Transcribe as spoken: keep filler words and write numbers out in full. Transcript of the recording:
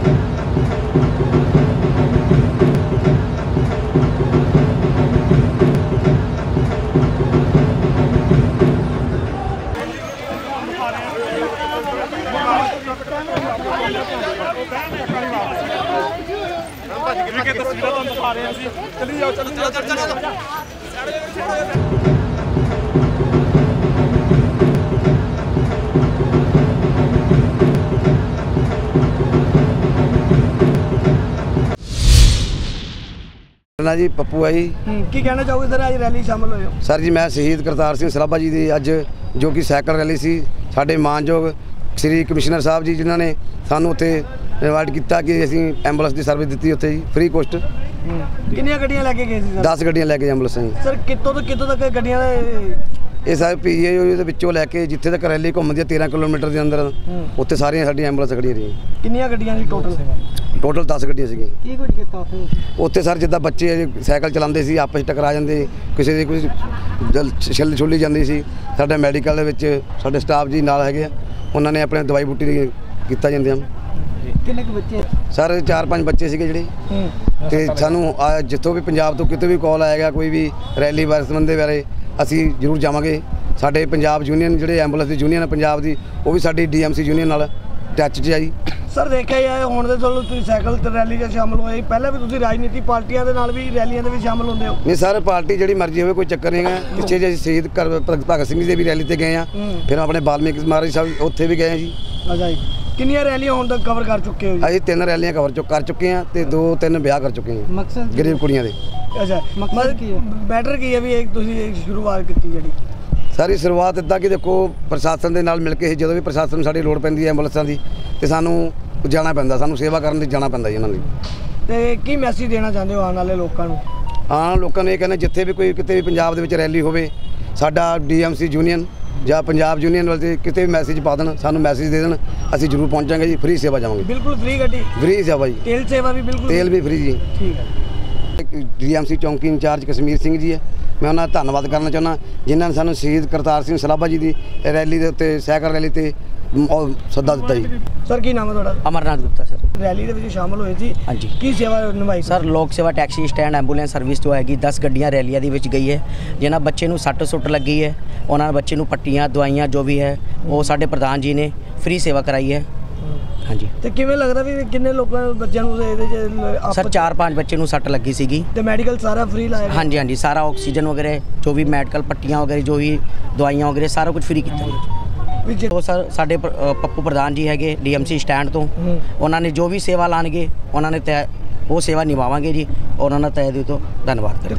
चलिए जाओ, चलो चलो चलो चलो। ना जी पप्पू है जी। की कहना चाहोगे सर, आज रैली शामिल होए हो? सर जी मैं शहीद करतार सिंह सराभा जी की अज जो कि सैकल रैली सी साडे मानयोग श्री कमिश्नर साहब जी जिन्होंने सानू उत्थे इनवाइट किया कि असीं एंबूलेंस की सर्विस दी उत्थे जी फ्री कोस्ट। कितनियां गड्डियां लेके गए सी सर? दस गड्डियां लेके एंबूलेंस जी। सर कितों तो कितों तक गड्डियां ये सर पी ए दे विचों लैके जिथे तक रैली घूमदी है तेरह किलोमीटर के अंदर उत्थे सारियां साडी एंबूलेंस खड़ियां रही। कितनियां गड्डियां सी टोटल? टोटल दस गड्डियां सी। की कुछ कीता उत्थे सर जिद्दां बच्चे साइकिल चलाते सी आपस टकरा जाते, किसी की कुछ छिल छुली जाती सी। साडे मैडिकल दे विच साडे स्टाफ जी नाल हैगे आ, उन्होंने अपने दवाई बूटी कीता जांदे हैं। कितने के बच्चे? सर चार पाँच बच्चे सीगे जिहड़े ते सानू जिथों भी पंजाब तो कितों भी कॉल आएगा कोई भी रैली बारे संबंधे बारे असीं जरूर जावांगे। साडे पंजाब यूनीयन जिहड़े एंबूलेंस दी यूनीयन है पंजाब दी वो भी साडी डी एम सी यूनीयन नाल टच च आई। सर देखा जाए हुण ते चलो तुसीं साइकिल ते रैली च शामिल होए, पहले भी तुसीं राजनीति पार्टियां दे नाल भी रैलियां दे भी शामिल होंदे हो? नहीं सर पार्टी जिहड़ी मर्जी होवे कोई चक्कर नहीं है। पिछे जे शहीद भगत सिंह जी दी भी रैली ते गए हैं, फिर अपने वाल्मीकि महाराज साहब उत्थे भी गए हैं जी। अच्छा जी, कितनियां रैलियां हुण तक कवर कर चुके हो जी? असीं तीन रैलियां कवर चुक कर चुके हैं ते दो तीन ब्याह कर चुके हैं। मकसद गरीब कुड़ियां दे। अच्छा मकसद की है? बैटर की है भी एक तुसीं शुरुआत कीती जिहड़ी? सारी शुरुआत इदा कि देखो प्रशासन के नाल मिल के जो भी प्रशासन साड़ी लोड़ पैंदी है एंबूलेंसां दी ते सानू जाना पैंदा, सानू सेवा करन दी जाना पैंदा जी इन्हां दी। ते की मैसेज देना चाहते हो आने वाले लोगों को? हाँ लोगों ने ये कहना जिथे भी कोई किते भी पंजाब दे विच रैली होवे साडा डी एम सी यूनीयन ਜਾਂ पंजाब यूनीयन वाले किते भी मैसेज पा देन, सानू मैसेज दे देन, असीं जरूर पहुँचांगे जी। फ्री सेवा जावांगे। बिल्कुल फ्री गड्डी? फ्री सेवा जी। तेल सेवा भी बिल्कुल? तेल भी फ्री जी। ठीक है। डी एम सी चौंकी इंचार्ज कश्मीर सिंह जी है, मैं उन्होंने धन्यवाद करना चाहना जिन्होंने सानू शहीद करतार सिंह सराभा जी की रैली के उत्ते सैकल रैली ते सद्दा दिता जी। सर की नाम है तुहाडा? अमरनाथ गुप्ता सर। रैली दे विच शामिल होए जी? हाँ जी। की सेवा निभाई सर? लोक सेवा टैक्सी स्टैंड एंबूलेंस सर्विस जो हैगी दस गड्डियां रैलियां दे विच गई है। जिन्हां बच्चे नूं सੱਟ सुੱਟ लगी है उन्होंने बच्चे नूं पट्टियां दवाइयां जो भी है वो साडे प्रधान जी ने फ्री सेवा कराई है। हाँ जी। तो किवें लगदा भी किन्ने लोकां बच्चों नूं इहदे च? सर चार पाँच बच्चे नूं सੱਟ लगी सीगी। ते मेडिकल सारा फ्री लाया? हाँ जी हाँ जी, सारा ऑक्सीजन वगैरह जो भी मेडिकल पट्टियां वगैरह जो भी दवाइयां वगैरह सारा कुछ फ्री किया। तो सर साडे पप्पू प्रधान जी हैगे डी एम सी स्टैंड तो उन्होंने जो भी सेवा लाणगे उन्होंने तय वो सेवा निभावांगे जी और उन्होंने तय दिल तो धन्यवाद करें।